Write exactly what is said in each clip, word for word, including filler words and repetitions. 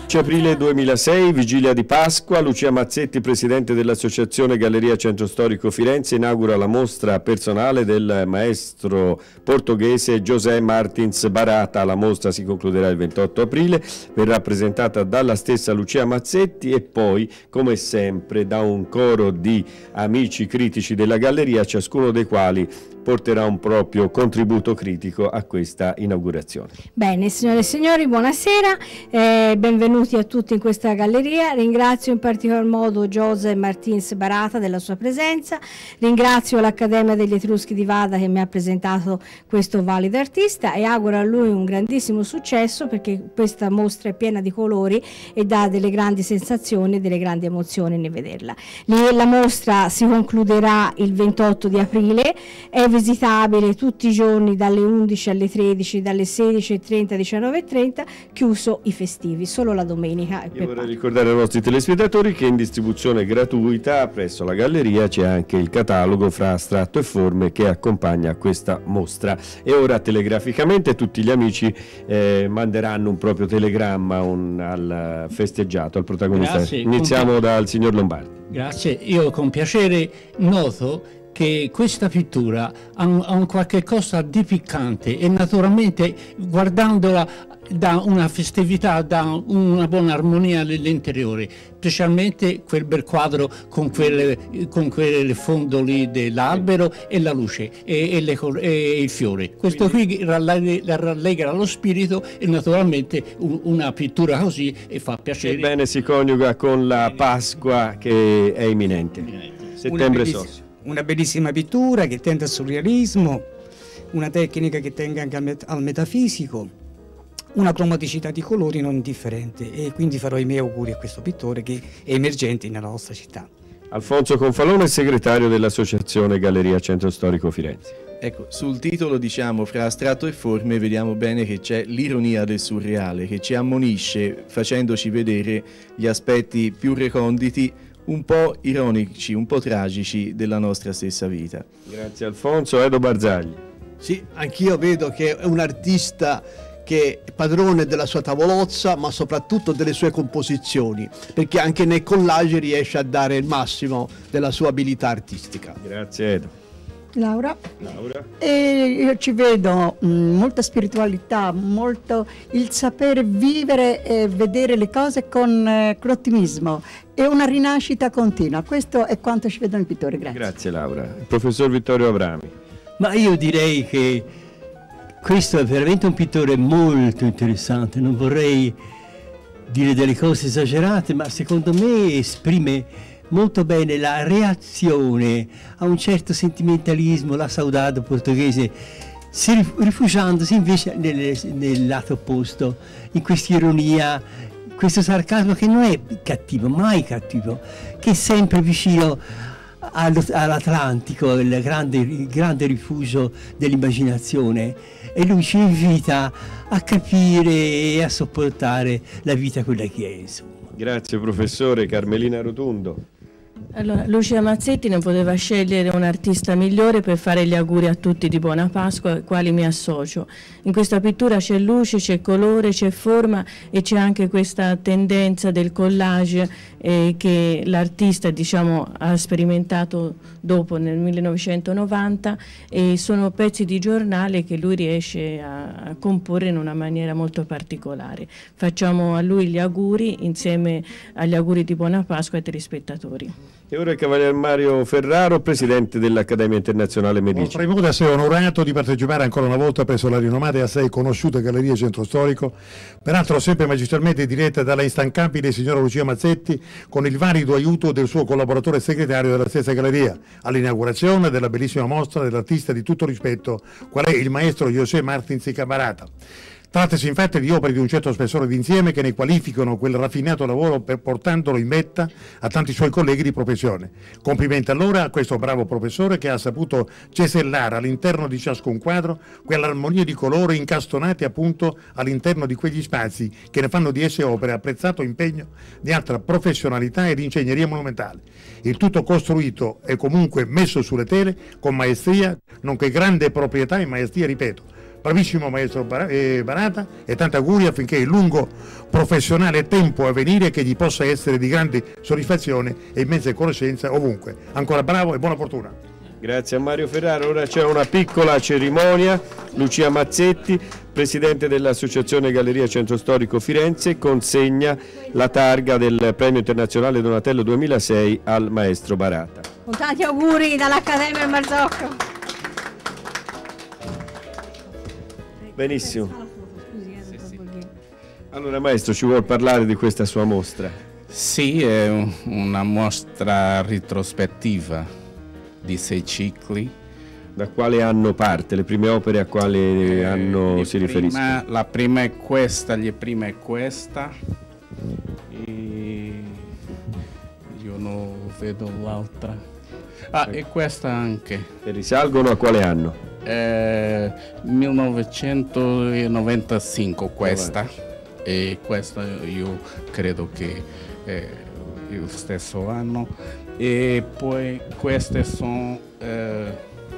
aprile duemilasei, vigilia di Pasqua. Lucia Mazzetti, presidente dell'Associazione Galleria Centro Storico Firenze, inaugura la mostra personale del maestro portoghese José Martins Barata. La mostra si concluderà il ventotto aprile, verrà presentata dalla stessa Lucia Mazzetti e poi, come sempre, da un coro di amici critici della galleria, ciascuno dei quali porterà un proprio contributo critico a questa inaugurazione. Bene, signore e signori, buonasera, eh, benvenuti a tutti in questa galleria. Ringrazio in particolar modo José Martins Barata della sua presenza, ringrazio l'Accademia degli Etruschi di Vada che mi ha presentato questo valido artista e auguro a lui un grandissimo successo, perché questa mostra è piena di colori e dà delle grandi sensazioni e delle grandi emozioni nel vederla. La mostra si concluderà il ventotto di aprile, è visitabile tutti i giorni dalle undici alle tredici, dalle sedici e trenta alle diciannove e trenta, chiuso i festivi, solo la domenica. Io vorrei ricordare ai nostri telespettatori che in distribuzione gratuita presso la galleria c'è anche il catalogo fra astratto e forme che accompagna questa mostra. E ora telegraficamente tutti gli amici eh, manderanno un proprio telegramma un, al festeggiato, al protagonista. Grazie. Iniziamo dal signor Lombardi. Grazie, io con piacere noto che questa pittura ha un, ha un qualche cosa di piccante e naturalmente guardandola da una festività, da una buona armonia nell'interiore, specialmente quel bel quadro con quel, con quel fondo lì dell'albero e la luce e, e, le, e il fiore. Questo qui rallegra, rallegra lo spirito e naturalmente un, una pittura così e fa piacere. Ebbene, si coniuga con la Pasqua che è imminente, settembre sossimo. Una bellissima pittura che tende al surrealismo, una tecnica che tenga anche al, met al metafisico, una cromaticità di colori non indifferente, e quindi farò i miei auguri a questo pittore che è emergente nella nostra città. Alfonso Confalone, segretario dell'Associazione Galleria Centro Storico Firenze. Ecco, sul titolo, diciamo, fra astratto e forme vediamo bene che c'è l'ironia del surreale che ci ammonisce facendoci vedere gli aspetti più reconditi, un po' ironici, un po' tragici della nostra stessa vita. Grazie Alfonso. Edo Barzagli. Sì, anch'io vedo che è un artista che è padrone della sua tavolozza, ma soprattutto delle sue composizioni, perché anche nei collage riesce a dare il massimo della sua abilità artistica. Grazie Edo. Laura. Laura. E io ci vedo mh, molta spiritualità, molto il sapere vivere e vedere le cose con, eh, con ottimismo e una rinascita continua. Questo è quanto ci vedo nel pittore. Grazie. Grazie Laura. Il professor Vittorio Abrami. Ma io direi che questo è veramente un pittore molto interessante, non vorrei dire delle cose esagerate, ma secondo me esprime molto bene la reazione a un certo sentimentalismo, la saudade portoghese, si rifugiandosi invece nel, nel lato opposto, in questa ironia, questo sarcasmo che non è cattivo, mai cattivo, che è sempre vicino all'Atlantico, il grande, il grande rifugio dell'immaginazione, e lui ci invita a capire e a sopportare la vita quella che è, insomma. Grazie professore. Carmelina Rotundo. Allora, Lucia Mazzetti non poteva scegliere un artista migliore per fare gli auguri a tutti di buona Pasqua, ai quali mi associo. In questa pittura c'è luce, c'è colore, c'è forma e c'è anche questa tendenza del collage eh, che l'artista, diciamo, ha sperimentato dopo nel millenovecentonovanta, e sono pezzi di giornale che lui riesce a, a comporre in una maniera molto particolare. Facciamo a lui gli auguri insieme agli auguri di buona Pasqua ai telespettatori. E ora il Cavalier Mario Ferraro, presidente dell'Accademia Internazionale Medici. Oltre modo a essere onorato di partecipare ancora una volta presso la rinomata e assai conosciuta Galleria Centro Storico, peraltro sempre magistralmente diretta dalla instancabile signora Lucia Mazzetti, con il valido aiuto del suo collaboratore segretario della stessa galleria, all'inaugurazione della bellissima mostra dell'artista di tutto rispetto, qual è il maestro José Martins Barata. Trattasi infatti di opere di un certo spessore d'insieme che ne qualificano quel raffinato lavoro per portandolo in vetta a tanti suoi colleghi di professione. Complimenti allora a questo bravo professore che ha saputo cesellare all'interno di ciascun quadro quell'armonia di colore incastonati appunto all'interno di quegli spazi che ne fanno di esse opere apprezzato impegno di altra professionalità e di ingegneria monumentale. Il tutto costruito e comunque messo sulle tele con maestria, nonché grande proprietà e maestria, ripeto, Bravissimo maestro Barata, e tanti auguri affinché il lungo professionale tempo a venire che gli possa essere di grande soddisfazione e immensa conoscenza ovunque. Ancora bravo e buona fortuna. Grazie a Mario Ferraro. Ora c'è una piccola cerimonia. Lucia Mazzetti, presidente dell'Associazione Galleria Centro Storico Firenze, consegna la targa del Premio Internazionale Donatello duemilasei al maestro Barata. Con tanti auguri dall'Accademia Marzocco. Benissimo. Allora maestro, ci vuol parlare di questa sua mostra? Sì, è una mostra retrospettiva di sei cicli. Da quale anno parte? Le prime opere a quale anno eh, si prima, riferiscono? La prima è questa, la prima è questa. E io non vedo l'altra. Ah, e questa anche. E risalgono a quale anno? Eh, millenovecentonovantacinque questa, e questa io credo che è il stesso anno, e poi queste sono eh,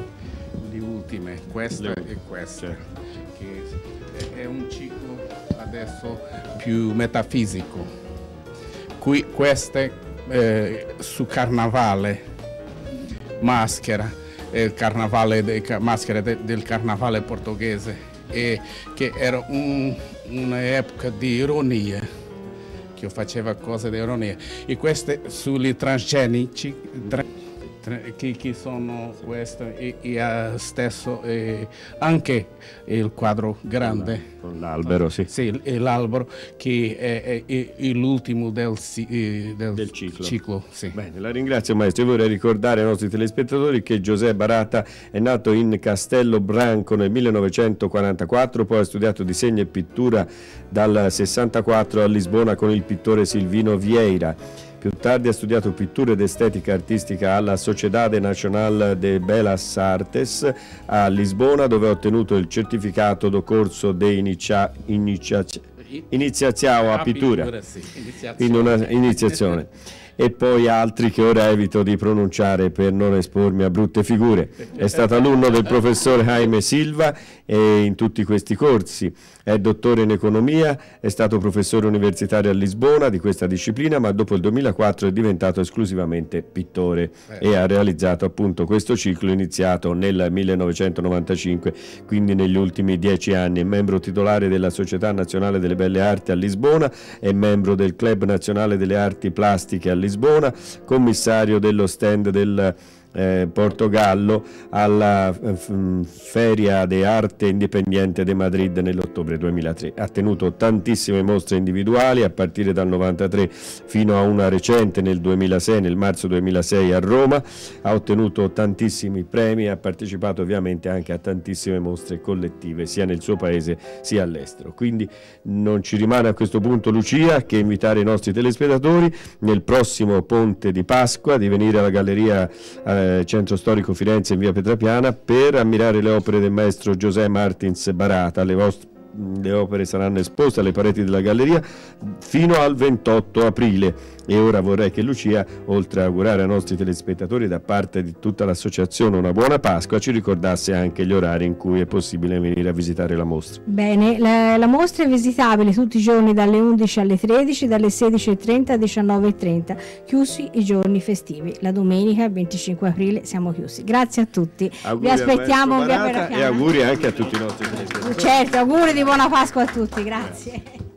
le ultime, questa e questa, che è un ciclo adesso più metafisico. Qui queste eh, su carnavale, maschera. Il carnavale de, maschera de, del carnavale portoghese, e che era un, un'epoca di ironia, che io faceva cose di ironia, e queste sugli transgenici tra, tra, che, che sono queste, e, e stesso e anche il quadro grande con l'albero, sì, sì, l'albero che è, è, è l'ultimo del, del, del ciclo, ciclo sì. Bene, la ringrazio maestro. Io vorrei ricordare ai nostri telespettatori che José Barata è nato in Castelo Branco nel millenovecentoquarantaquattro, poi ha studiato disegno e pittura dal sessantaquattro a Lisbona con il pittore Silvino Vieira. Più tardi ha studiato pittura ed estetica artistica alla Sociedade Nacional de Belas Artes a Lisbona, dove ha ottenuto il certificato do corso de inicia, inicia, iniziazione a pittura, quindi una iniziazione. E poi altri che ora evito di pronunciare per non espormi a brutte figure. È stato alunno del professore Jaime Silva e in tutti questi corsi. È dottore in economia, è stato professore universitario a Lisbona di questa disciplina, ma dopo il duemilaquattro è diventato esclusivamente pittore e ha realizzato appunto questo ciclo iniziato nel millenovecentonovantacinque, quindi negli ultimi dieci anni. È membro titolare della Società Nazionale delle Belle Arti a Lisbona, è membro del Club Nazionale delle Arti Plastiche a Lisbona, commissario dello stand del Eh, Portogallo alla eh, Feria de Arte Independiente de Madrid nell'ottobre duemilatré. Ha tenuto tantissime mostre individuali a partire dal novantatré fino a una recente nel duemilasei, nel marzo duemilasei a Roma. Ha ottenuto tantissimi premi e ha partecipato ovviamente anche a tantissime mostre collettive sia nel suo paese sia all'estero. Quindi non ci rimane a questo punto, Lucia, che invitare i nostri telespettatori nel prossimo ponte di Pasqua di venire alla Galleria eh, Centro Storico Firenze in via Petrapiana per ammirare le opere del maestro José Martins Barata. Le, le opere saranno esposte alle pareti della galleria fino al ventotto aprile. E ora vorrei che Lucia, oltre a augurare ai nostri telespettatori da parte di tutta l'associazione una buona Pasqua, ci ricordasse anche gli orari in cui è possibile venire a visitare la mostra. Bene, la, la mostra è visitabile tutti i giorni dalle undici alle tredici, dalle sedici e trenta alle diciannove e trenta, chiusi i giorni festivi. La domenica venticinque aprile siamo chiusi. Grazie a tutti. Auguri vi aspettiamo in via Barata e auguri anche a tutti i nostri telespettatori. Certo, auguri di buona Pasqua a tutti, grazie.